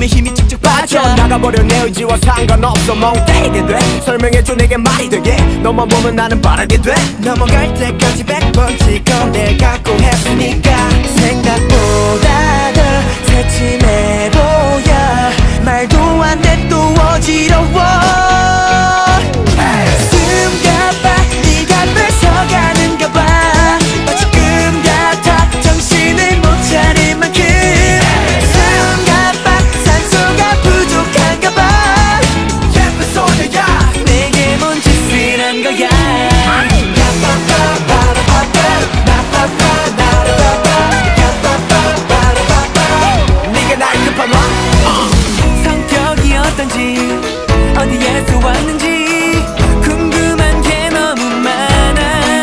숨에 힘이 쭉쭉 빠져나가버려. 내 의지와 상관없어. 멍 때리게 돼. 설명해줘 내게 말이 되게. 너만 보면 나는 바라게 돼. 넘어갈 때까지 100번 찍어 내 갖고 했으니까. 생각보다 더 새침해 보여. 말도 안 돼 또 어지러워. 숨가봐 네가 뺏어가는가 봐. 마치 꿈 같아 정신을 못 차릴 만큼. 숨가봐 산소가 부족한가 봐. 예쁜 소녀야 내게 뭔 짓을 한 거야. 네가 날 급한 와. 성격이 어떤지 어디에서 왔는지 궁금한 게 너무 많아.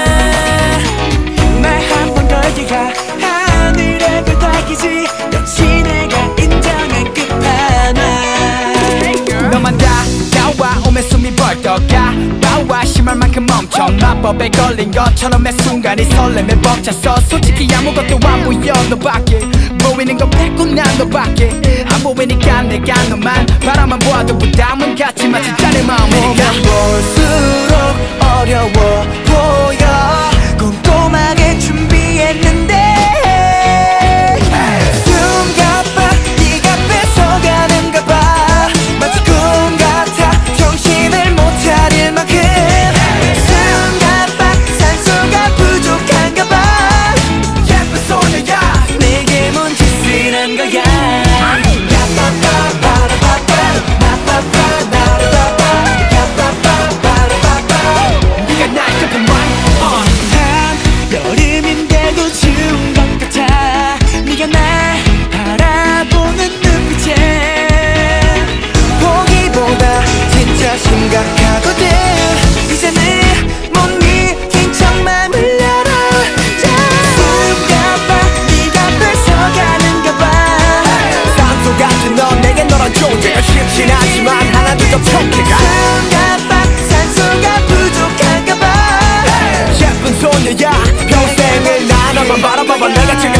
말 한 번 걸기가 하늘에 별 따기지. 역시 내가 인정한 끝판왕. 너만 다가와 오면 숨이 벌떡 가빠와 심할 만큼 엄청 마법에 걸린 것처럼 매 순간이 설렘에 벅찼어. 솔직히 아무것도 안 보여 너밖에. 보이는 건 빼고 난 너밖에 안 보이니까 내가 너만 바라만 보아도 부담은 같지만 진짜 내 마음이니까. 볼수록 어려워 보여. 꼼꼼하게 준비했는데. 숨가봐 네가 뺏어가는가 봐. 마치 꿈 같아 정신을 못 차릴 만큼. 숨가봐 산소가 부족한가 봐. 예쁜 소녀야 내게 뭔 짓을 한 거야. 네가 날 급한 와. 여름인데도 추운 것 같아. 네가 날 바라보는 눈빛에. 보기보다 진짜 심각하거든. 이제는 못 이긴 척 맘을 열어줘. 숨가봐 네가 뺏어가는가 봐. 산소 같은 넌 내게 너란 존재가 쉽진 않지만 하나도 더 촉해가. 숨가봐 산소가 부족한가 봐. 예쁜 소녀야 평생을 나 너만 바라봐봐. 내가 지금